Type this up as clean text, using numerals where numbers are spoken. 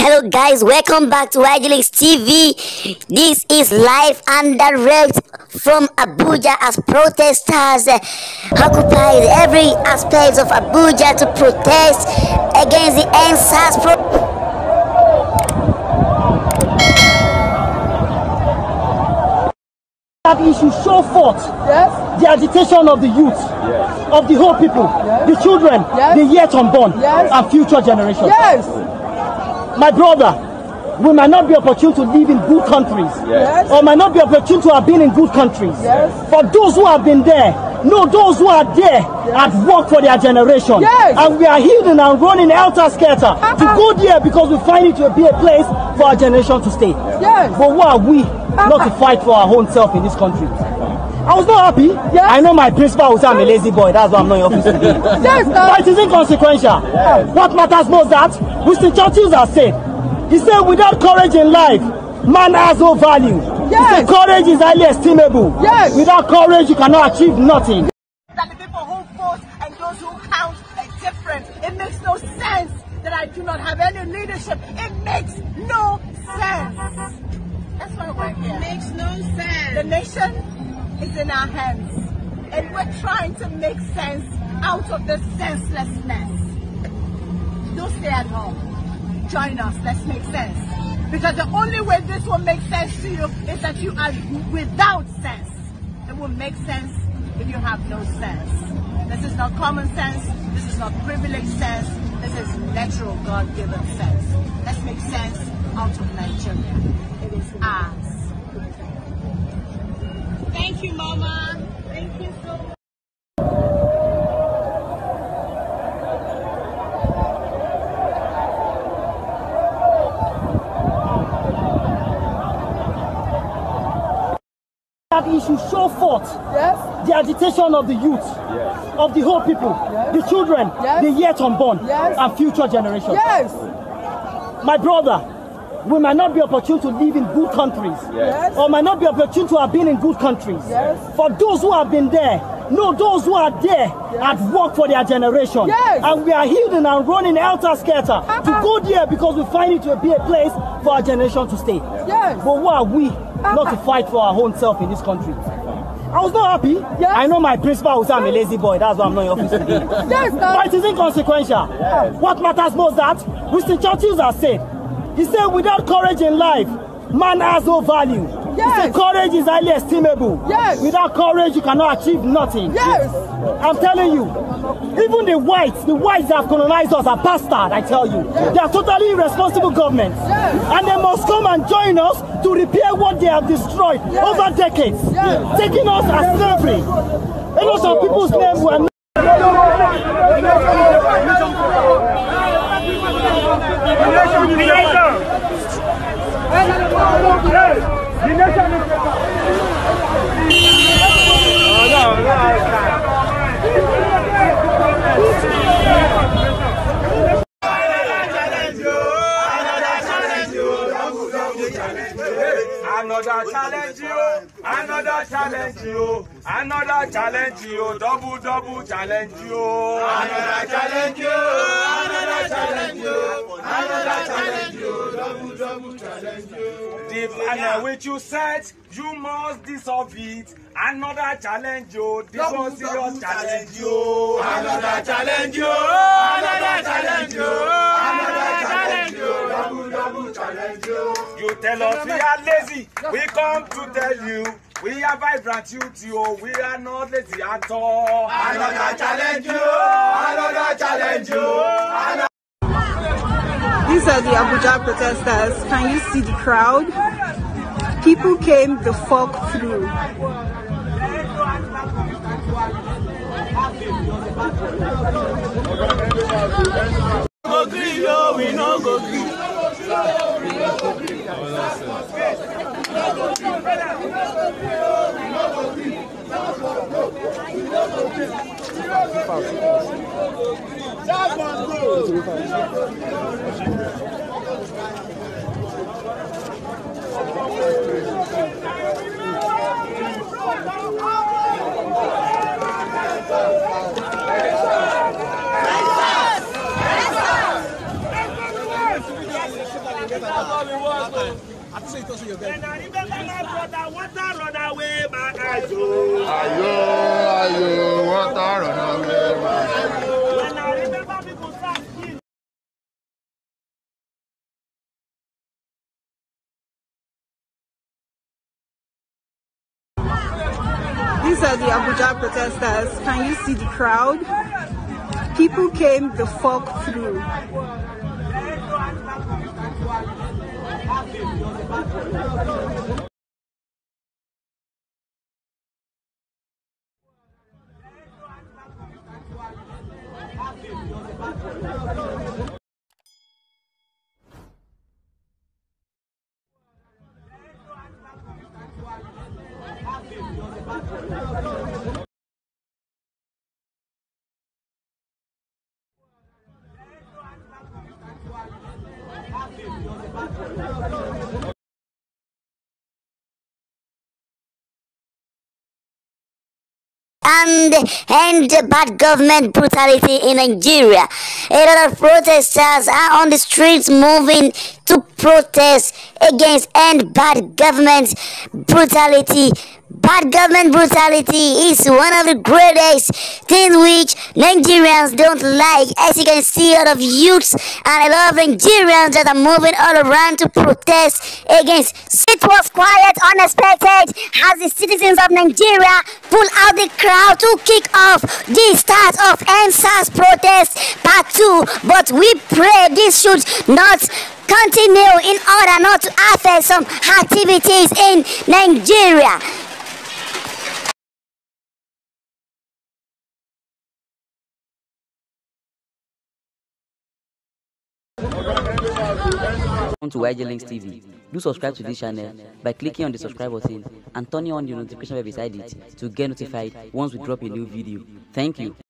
Hello guys, welcome back to YGLinks TV. This is live and direct from Abuja as protesters occupy every aspect of Abuja to protest against the EndSARS That issue show forth the agitation of the youth, of the whole people, the children, the yet unborn, and future generations. My brother, we might not be opportune to live in good countries, or might not be opportune to have been in good countries. For those who have been there, no, those who are there have worked for their generation. And we are healing and running helter-skelter to go there because we find it to be a place for our generation to stay. But who are we not to fight for our own self in this country? I was not happy. I know my principal will say I'm a lazy boy. That's why I'm not in office today. But it is inconsequential. What matters most is that Winston Churchill has said, he said, without courage in life, man has no value. He said, courage is highly estimable. Without courage, you cannot achieve nothing. That the people who vote and those who count are different. It makes no sense that I do not have any leadership. It makes no sense. That's why we're here. It makes no sense. The nation is in our hands, and we're trying to make sense out of this senselessness. Don't stay at home. Join us. Let's make sense. Because the only way this will make sense to you is that you are without sense. It will make sense if you have no sense. This is not common sense. This is not privileged sense. This is natural God-given sense. Let's make sense out of Nigeria. It is ours. Thank you, Mama. Thank you so much. That issue show forth the agitation of the youth, of the whole people, the children, the yet unborn, and future generations. My brother, we might not be opportune to live in good countries, or might not be opportune to have been in good countries. For those who have been there, no, those who are there have worked for their generation. And we are healing and running helter-skelter to go there because we find it to be a place for our generation to stay. But who are we not to fight for our own self in this country? I was not happy. I know my principal will say I'm a lazy boy. That's why I'm not in office today. But it is inconsequential. What matters most is that Winston Churchill has said, he said, without courage in life, man has no value. He said, courage is highly estimable. Without courage, you cannot achieve nothing. I'm telling you, even the whites that have colonized us are bastard, I tell you. They are totally irresponsible governments. And they must come and join us to repair what they have destroyed over decades, taking us as slavery. You know, some people's names were Another challenge you, double challenge you. Another challenge you, double challenge you. The plan which you set, you must dissolve it. Another challenge you, this one serious challenge you. Another challenge you, double challenge you. You tell us we are lazy, we come to tell you. We are vibrant youth, we are not lazy at all. Another challenge you, These are the Abuja protesters. Can you see the crowd? People came the fuck through. Go green, yo, we no go green. And I remember my brother, water run away my eyes. Ayo, water run away my eyes. When I remember people start skin. These are the Abuja protesters. Can you see the crowd? People came the fuck through. And end bad government brutality in Nigeria. A lot of protesters are on the streets moving to protest against end bad government brutality. Bad government brutality is one of the greatest things which Nigerians don't like. As you can see, a lot of youths and a lot of Nigerians that are moving all around to protest against. It was quiet, unexpected, as the citizens of Nigeria pull out the crowd to kick off the start of EndSARS protest part 2. But we pray this should not continue in order not to affect some activities in Nigeria. Welcome to YG Links TV. Do subscribe to this channel by clicking on the subscribe button and turning on the notification bell beside it to get notified once we drop a new video. Thank you.